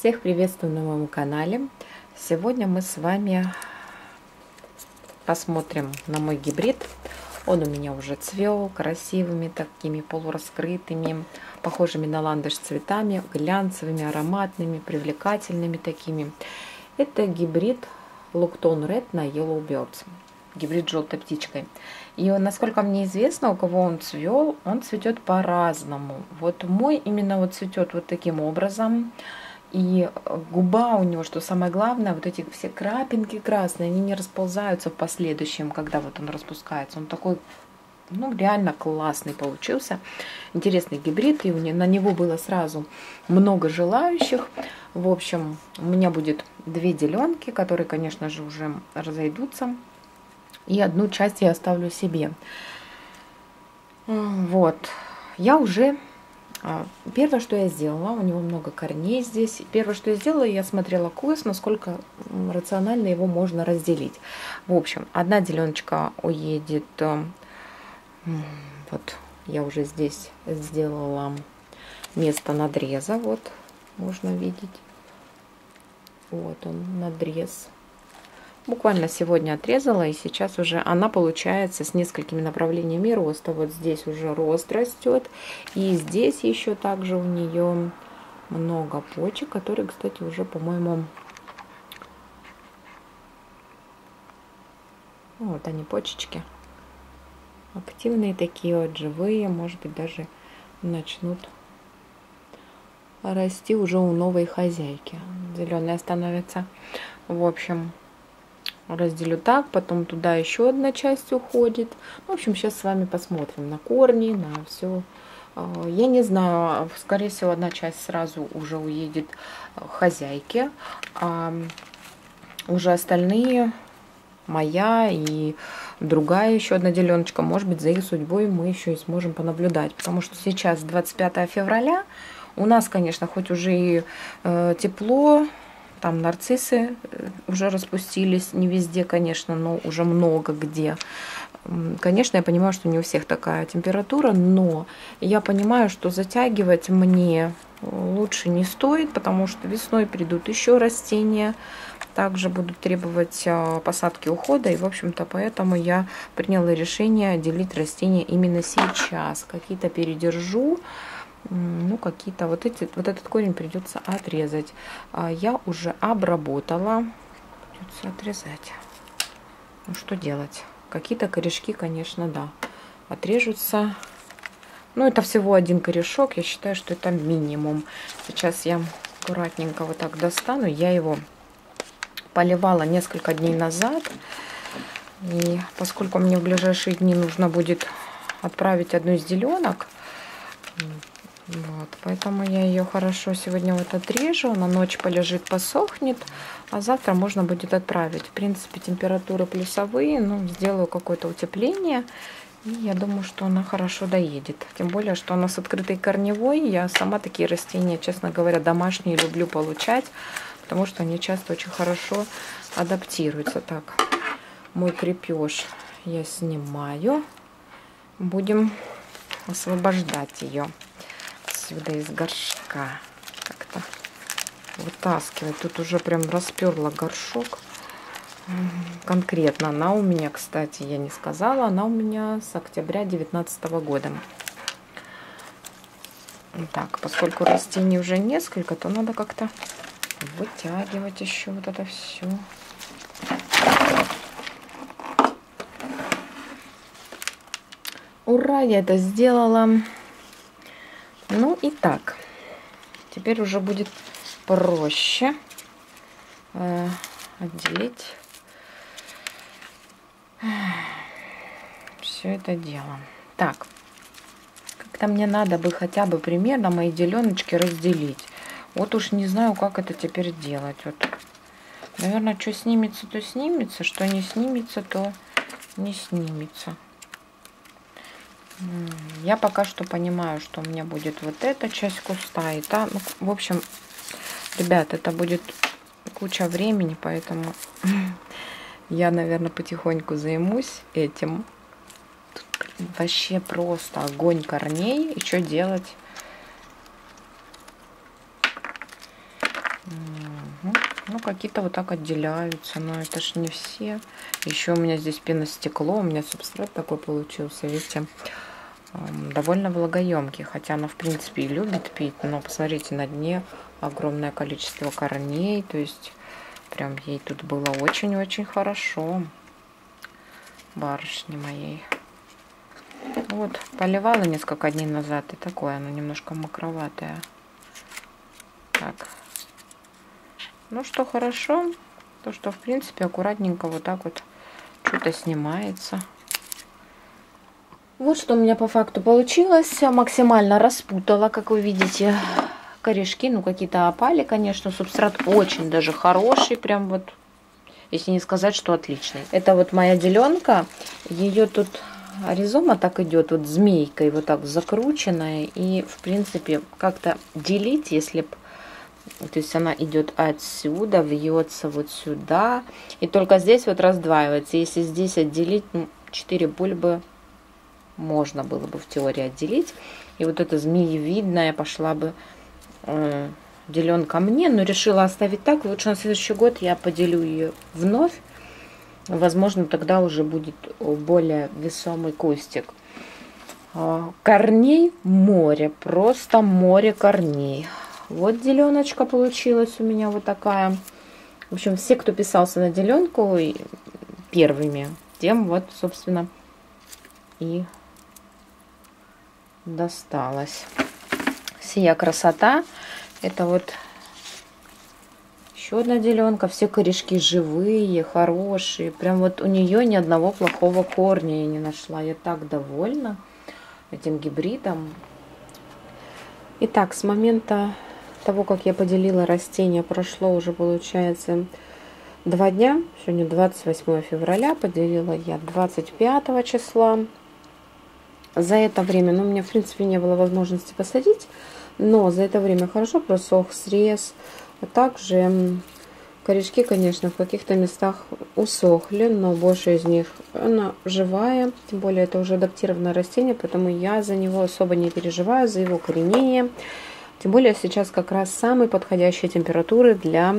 Всех приветствую на моем канале. Сегодня мы с вами посмотрим на мой гибрид. Он у меня уже цвел красивыми такими полураскрытыми, похожими на ландыш цветами, глянцевыми, ароматными, привлекательными такими. Это гибрид Lukton Red на Yellow Birds. Гибрид с желтой птичкой. И насколько мне известно, у кого он цвел, он цветет по-разному. Вот мой именно вот цветет вот таким образом. И губа у него, что самое главное, вот эти все крапинки красные, они не расползаются в последующем, когда вот он распускается. Он такой, ну, реально классный получился. Интересный гибрид, и на него было сразу много желающих. В общем, у меня будет две деленки, которые, конечно же, уже разойдутся. И одну часть я оставлю себе. Вот. Я уже... Первое, что я сделала, у него много корней здесь. Первое, что я сделала, я смотрела курс, насколько рационально его можно разделить. В общем, одна деленочка уедет. Вот я уже здесь сделала место надреза. Вот можно видеть. Вот он, надрез. Буквально сегодня отрезала, и сейчас уже она получается с несколькими направлениями роста. Вот здесь уже рост растет, и здесь еще также у нее много почек, которые, кстати, уже, по-моему, вот они, почечки активные такие вот, живые, может быть, даже начнут расти уже у новой хозяйки. Зеленые становятся. В общем, разделю так, потом туда еще одна часть уходит. В общем, сейчас с вами посмотрим на корни, на все. Я не знаю, скорее всего, одна часть сразу уже уедет хозяйке, а уже остальные, моя и другая еще одна деленочка, может быть, за их судьбой мы еще и сможем понаблюдать, потому что сейчас 25 февраля, у нас, конечно, хоть уже и тепло, там нарциссы уже распустились, не везде, конечно, но уже много где. Конечно, я понимаю, что не у всех такая температура, но я понимаю, что затягивать мне лучше не стоит, потому что весной придут еще растения, также будут требовать посадки, ухода, и, в общем-то, поэтому я приняла решение делить растения именно сейчас. Какие-то передержу. Ну, какие-то вот этот корень придется отрезать. Я уже обработала. Придется отрезать. Ну, что делать? Какие-то корешки, конечно, да, отрежутся. Ну, это всего один корешок. Я считаю, что это минимум. Сейчас я аккуратненько вот так достану. Я его поливала несколько дней назад. И поскольку мне в ближайшие дни нужно будет отправить одну из деленок, вот, поэтому я ее хорошо сегодня вот отрежу, на ночь полежит, посохнет, а завтра можно будет отправить. В принципе, температуры плюсовые, ну, сделаю какое-то утепление, и я думаю, что она хорошо доедет. Тем более, что она с открытой корневой. Я сама такие растения, честно говоря, домашние люблю получать, потому что они часто очень хорошо адаптируются. Так, мой крепеж я снимаю, будем освобождать ее сюда из горшка, как-то вытаскивать. Тут уже прям расперла горшок. Конкретно она у меня, кстати, я не сказала, она у меня с октября 2019 года. Так, поскольку растений уже несколько, то надо как-то вытягивать еще вот это все. Ура, я это сделала. Ну и так, теперь уже будет проще отделить все это дело. Так, как-то мне надо бы хотя бы примерно мои деленочки разделить. Вот уж не знаю, как это теперь делать. Вот, наверное, что снимется, то снимется, что не снимется, то не снимется. Я пока что понимаю, что у меня будет вот эта часть куста и та. Ну, в общем, ребят, это будет куча времени, поэтому я, наверное, потихоньку займусь этим. Тут вообще просто огонь корней. И что делать? Ну, какие-то вот так отделяются, но это ж не все. Еще у меня здесь пеностекло, у меня субстрат такой получился, видите, довольно влагоемкий, хотя она, в принципе, и любит пить, но посмотрите, на дне огромное количество корней, то есть прям ей тут было очень-очень хорошо, барышне моей. Вот, поливала несколько дней назад, и такое, оно немножко мокроватое. Так. Ну, что хорошо, то, что, в принципе, аккуратненько вот так вот что-то снимается. Вот что у меня по факту получилось. Максимально распутала, как вы видите, корешки. Ну, какие-то опали, конечно. Субстрат очень даже хороший, прям вот, если не сказать, что отличный. Это вот моя деленка. Ее тут ризома так идет, вот змейкой, вот так закрученная. И, в принципе, как-то делить, если б... То есть она идет отсюда, вьется вот сюда. И только здесь вот раздваивается. Если здесь отделить, ну, 4 бульбы можно было бы в теории отделить. И вот эта змеевидная пошла бы деленка мне. Но решила оставить так. Лучше на следующий год я поделю ее вновь. Возможно, тогда уже будет более весомый кустик. Корней море. Просто море корней. Вот деленочка получилась у меня вот такая. В общем, все, кто писался на деленку первыми, тем вот, собственно, и досталось. Сия красота. Это вот еще одна деленка. Все корешки живые, хорошие. Прям вот у нее ни одного плохого корня я не нашла. Я так довольна этим гибридом. Итак, с момента того, как я поделила растения, прошло уже, получается, 2 дня. Сегодня 28 февраля, поделила я 25 числа. За это время, ну, у меня, в принципе, не было возможности посадить, но за это время хорошо просох срез. А также корешки, конечно, в каких-то местах усохли, но большая из них, она живая. Тем более, это уже адаптированное растение, поэтому я за него особо не переживаю, за его коренение. Тем более сейчас как раз самые подходящие температуры для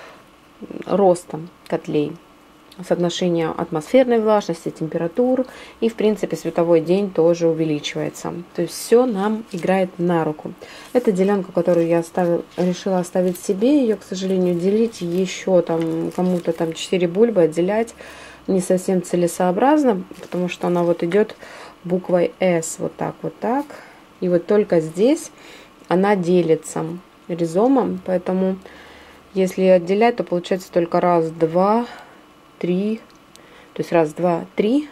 роста котлей. Соотношение атмосферной влажности, температур и, в принципе, световой день тоже увеличивается. То есть все нам играет на руку. Это деленка, которую я решила оставить себе. Ее, к сожалению, делить еще там кому-то там 4 бульбы отделять не совсем целесообразно, потому что она вот идет буквой S вот так, вот так. И вот только здесь она делится ризомом, поэтому если отделять, то получается только раз, два, 3, то есть раз, два, 3,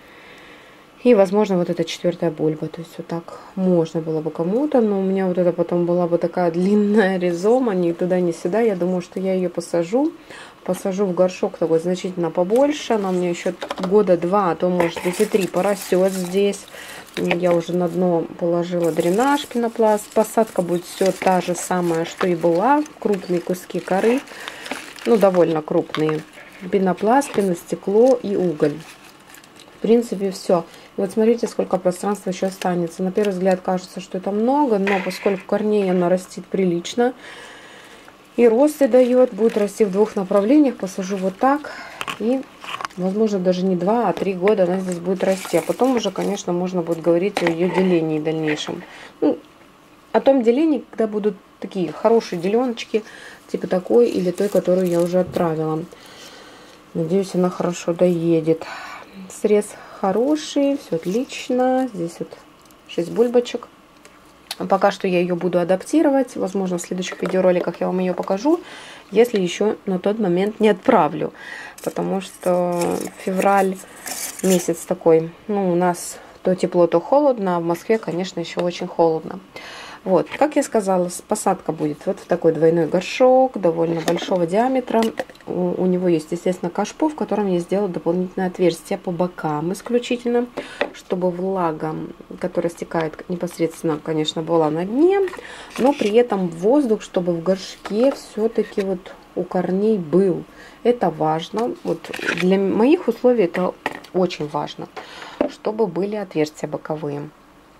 и, возможно, вот эта 4-я бульба, то есть вот так можно было бы кому-то, но у меня вот это потом была бы такая длинная ризома, ни туда, ни сюда. Я думаю, что я ее посажу в горшок такой значительно побольше, она у меня еще года 2, а то, может быть, и 3 порастет здесь. Я уже на дно положила дренаж, пенопласт. Посадка будет все та же самая, что и была. Крупные куски коры, ну, довольно крупные. Пенопласт, пеностекло и уголь. В принципе, все. И вот смотрите, сколько пространства еще останется. На первый взгляд кажется, что это много, но поскольку корней она растит прилично и росты дает, будет расти в 2 направлениях. Посажу вот так, и, возможно, даже не 2, а 3 года она здесь будет расти. А потом уже, конечно, можно будет говорить о ее делении дальнейшем. Ну, о том делении, когда будут такие хорошие деленочки, типа такой или той, которую я уже отправила. Надеюсь, она хорошо доедет. Срез хороший, все отлично. Здесь вот 6 бульбочек. Пока что я ее буду адаптировать. Возможно, в следующих видеороликах я вам ее покажу, если еще на тот момент не отправлю. Потому что февраль месяц такой, ну, у нас то тепло, то холодно, а в Москве, конечно, еще очень холодно. Вот, как я сказала, посадка будет вот в такой двойной горшок, довольно большого диаметра. У него есть, естественно, кашпо, в котором я сделала дополнительное отверстие по бокам исключительно, чтобы влага, которая стекает непосредственно, конечно, была на дне, но при этом воздух, чтобы в горшке все-таки вот у корней был. Это важно. Вот для моих условий это очень важно, чтобы были отверстия боковые.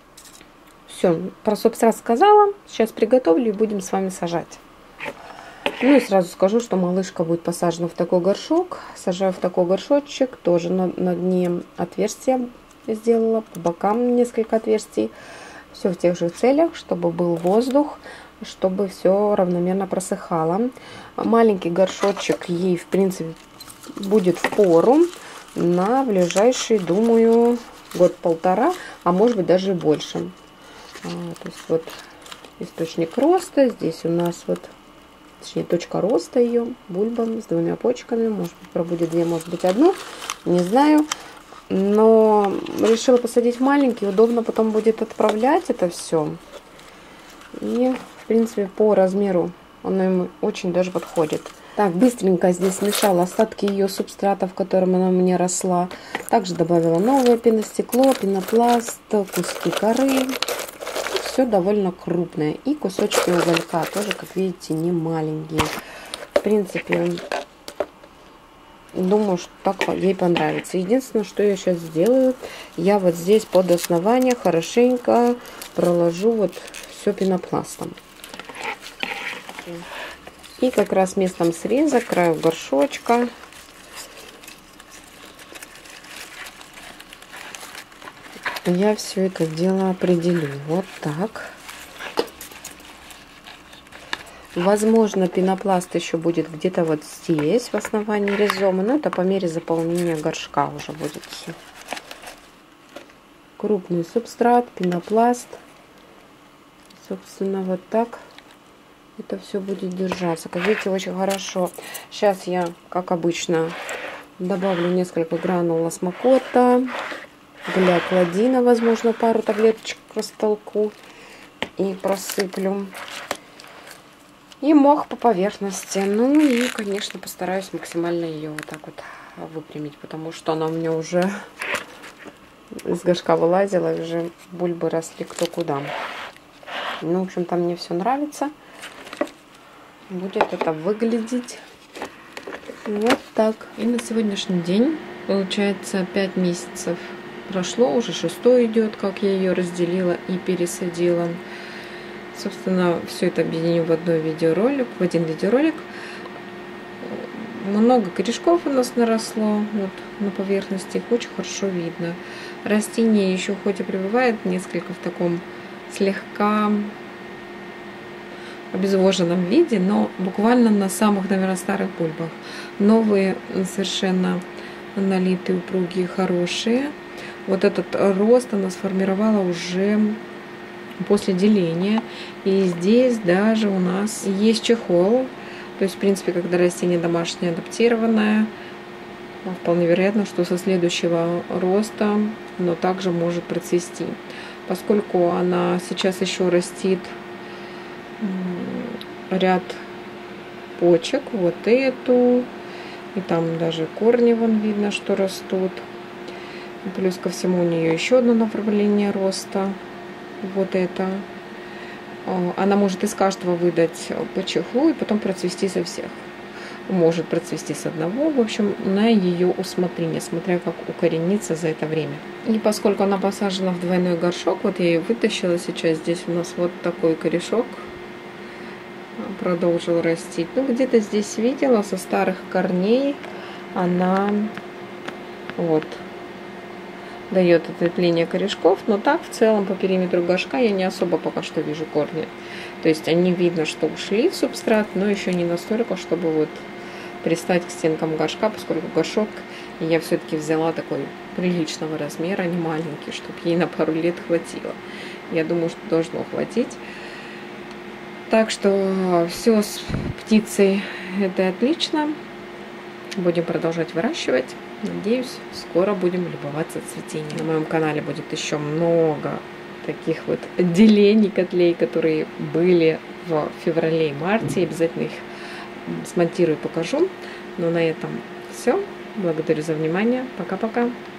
Все, про субстрат сказала. Сейчас приготовлю и будем с вами сажать. Ну и сразу скажу, что малышка будет посажена в такой горшок. Сажаю в такой горшочек. Тоже на дне отверстия сделала, по бокам несколько отверстий. Все в тех же целях, чтобы был воздух, чтобы все равномерно просыхало. Маленький горшочек ей, в принципе, будет впору на ближайший, думаю, год-полтора, а может быть даже и больше. То есть вот источник роста. Здесь у нас вот, точнее, точка роста ее, бульба с двумя почками. Может быть, пробудет две, может быть, одну. Не знаю. Но решила посадить маленький. Удобно потом будет отправлять это все. И, в принципе, по размеру он им очень даже подходит. Так, быстренько здесь смешала остатки ее субстрата, в котором она у меня росла. Также добавила новое пеностекло, пенопласт, куски коры. Все довольно крупное. И кусочки уголька тоже, как видите, не маленькие. В принципе, думаю, что так ей понравится. Единственное, что я сейчас сделаю, я вот здесь под основание хорошенько проложу вот все пенопластом. И как раз местом среза, краю горшочка, я все это дело определю. Вот так. Возможно, пенопласт еще будет где-то вот здесь, в основании ризомы. Но это по мере заполнения горшка уже будет все. Крупный субстрат, пенопласт. Собственно, вот так это все будет держаться. Как видите, очень хорошо. Сейчас я, как обычно, добавлю несколько гранул осмокота, глякладина, возможно, пару таблеточек растолку и просыплю. И мох по поверхности. Ну и, конечно, постараюсь максимально ее вот так вот выпрямить, потому что она у меня уже из горшка вылазила, и уже бульбы росли кто куда. Ну, в общем-то, мне все нравится. Будет это выглядеть вот так. И на сегодняшний день, получается, 5 месяцев прошло, уже 6-й идет, как я ее разделила и пересадила. Собственно, все это объединю в один видеоролик. Много корешков у нас наросло вот на поверхности, их очень хорошо видно. Растение еще хоть и пребывает несколько в таком слегка обезвоженном виде, но буквально на самых, наверное, старых бульбах. Новые совершенно налитые, упругие, хорошие. Вот этот рост она сформировала уже после деления. И здесь даже у нас есть чехол. То есть, в принципе, когда растение домашнее, адаптированное, вполне вероятно, что со следующего роста оно также может процвести. Поскольку она сейчас еще растит ряд почек, вот эту, и там даже корни вон видно, что растут. Плюс ко всему у нее еще одно направление роста, вот это. Она может из каждого выдать по чехлу и потом процвести со всех. Может процвести с одного, в общем, на ее усмотрение, смотря как укорениться за это время. И поскольку она посажена в двойной горшок, вот я ее вытащила сейчас, здесь у нас вот такой корешок продолжил расти. Ну, где-то здесь видела со старых корней она вот дает ответвление корешков, но так в целом по периметру горшка я не особо пока что вижу корни. То есть они видно, что ушли в субстрат, но еще не настолько, чтобы вот пристать к стенкам горшка, поскольку горшок я все-таки взяла такой приличного размера, не маленький, чтобы ей на пару лет хватило. Я думаю, что должно хватить. Так что все с птицей это отлично. Будем продолжать выращивать. Надеюсь, скоро будем любоваться цветением. На моем канале будет еще много таких вот отделений котлей, которые были в феврале и марте. Обязательно их смонтирую и покажу. Но на этом все. Благодарю за внимание. Пока-пока.